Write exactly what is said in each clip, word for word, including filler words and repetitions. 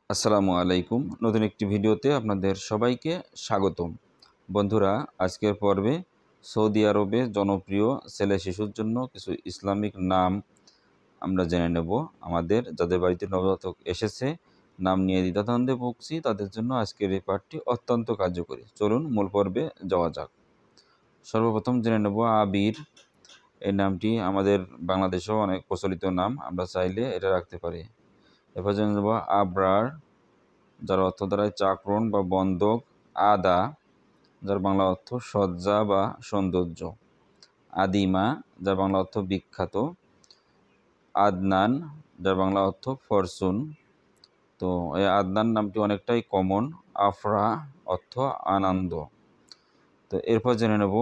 আসসালামু আলাইকুম। নতুন একটি ভিডিওতে আপনাদের সবাইকে স্বাগতম। বন্ধুরা, আজকের পর্বে সৌদি আরবে জনপ্রিয় ছেলে শিশুর জন্য কিছু ইসলামিক নাম আমরা জেনে নেব। আমাদের যাদের বাড়িতে নবজাতক এসেছে, নাম নিয়ে দ্বিধাদ্বন্দ্বে ভুগছি, তাদের জন্য আজকের এই পাঠটি অত্যন্ত কার্যকরী। চলুন মূল পর্বে যাওয়া যাক। সর্বপ্রথম জেনে নেব আবির। এই নামটি আমাদের বাংলাদেশেও অনেক প্রচলিত নাম, আমরা চাইলে এটা রাখতে পারি। এরপর জেনে নেব আবরার, যার অর্থ দাঁড়ায় চাকরণ বা বন্ধক। আদা, যার বাংলা অর্থ সজ্জা বা সৌন্দর্য। আদিমা, যার বাংলা অর্থ বিখ্যাত। আদনান, যার বাংলা অর্থ ফরচুন। তো এই আদনান নামটি অনেকটাই কমন। আফরা অর্থ আনন্দ। তো এরপর জেনে নেব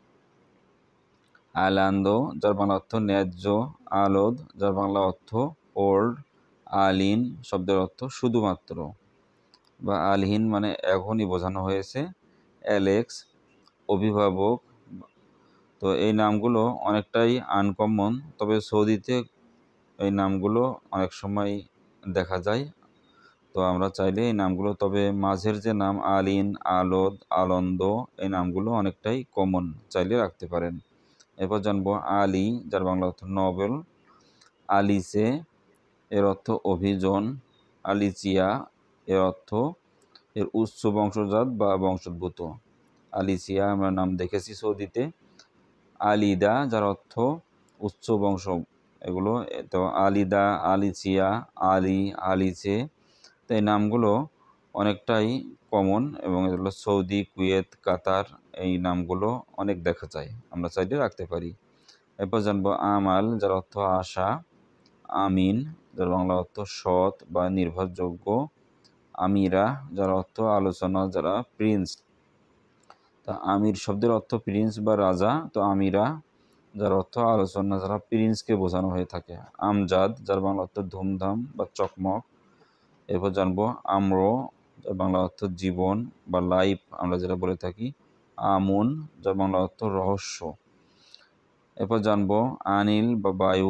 আলান্দ, যার বাংলা অর্থ ন্যায্য। আলোদ, যার বাংলা অর্থ ওল্ড। আলিন শব্দের অর্থ শুধুমাত্র বা আলহিন মানে এখনই বোঝানো হয়েছে। অ্যালেক্স, অভিভাবক। তো এই নামগুলো অনেকটাই আনকমন, তবে সৌদিতে এই নামগুলো অনেক সময় দেখা যায়। তো আমরা চাইলে এই নামগুলো, তবে মাঝের যে নাম আলিন, আলোদ, আনন্দ, এই নামগুলো অনেকটাই কমন, চাইলে রাখতে পারেন। এরপর জানবো আলী, যার বাংলা অর্থ নবেল। আলিসে, এর অর্থ অভিযোজন। আলিচিয়া, এর অর্থ এর উচ্চ বংশজাত বা বংশোদ্ভূত। আলিসিয়া আমরা নাম দেখেছি সৌদিতে। আলিদা, যার অর্থ উচ্চ বংশ, এগুলো তো আলিদা, আলিচিয়া, আলি, আলিচে। তো এই নামগুলো অনেকটাই কমন এবং এগুলো সৌদি, কুয়েত, কাতার, এই নামগুলো অনেক দেখা যায়, আমরা চাইলে রাখতে পারি। এরপর জানবো আমাল, যার অর্থ আশা। আমিন, যার বাংলা অর্থ সৎ বা নির্ভরযোগ্য। আমিরা, যার অর্থ আলোচনা, যারা প্রিন্স। তা আমির শব্দের অর্থ প্রিন্স বা রাজা। তো আমিরা, যার অর্থ আলোচনা, যারা প্রিন্সকে বোঝানো হয়ে থাকে। আমজাদ, যার বাংলা অর্থ ধুমধাম বা চকমক। এরপর জানবো আম্র, যার বাংলা অর্থ জীবন বা লাইফ, আমরা যেটা বলে থাকি। আমুন, যার বাংলা অর্থ রহস্য। এরপর জানবো আনিল বা বায়ু।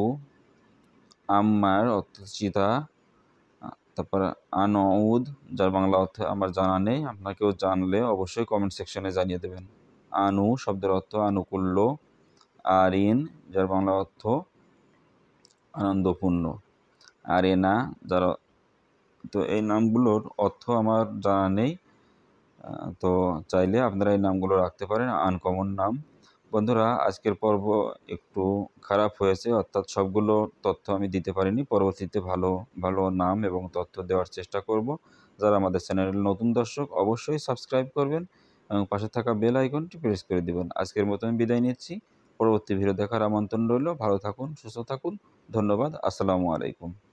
আম্মার অর্থ চিতা। তারপর আনউদ, যার বাংলা অর্থ আমার জানা নেই, আপনাকেও জানলে অবশ্যই কমেন্ট সেকশনে জানিয়ে দেবেন। আনু শব্দের অর্থ আনুকূল্য। আরিন, যার বাংলা অর্থ আনন্দপূর্ণ। আরেনা, যার, তো এই নামগুলোর অর্থ আমার জানা নেই, তো চাইলে আপনারা এই নামগুলো রাখতে পারেন, আনকমন নাম। বন্ধুরা, আজকের পর্ব একটু খারাপ হয়েছে, অর্থাৎ সবগুলো তথ্য আমি দিতে পারিনি। পরবর্তীতে ভালো ভালো নাম এবং তথ্য দেওয়ার চেষ্টা করব। যারা আমাদের চ্যানেলের নতুন দর্শক, অবশ্যই সাবস্ক্রাইব করবেন এবং পাশে থাকা বেল আইকনটি প্রেস করে দেবেন। আজকের মতো আমি বিদায় নিচ্ছি। পরবর্তী ভিডিও দেখার আমন্ত্রণ রইল। ভালো থাকুন, সুস্থ থাকুন। ধন্যবাদ। আসসালামু আলাইকুম।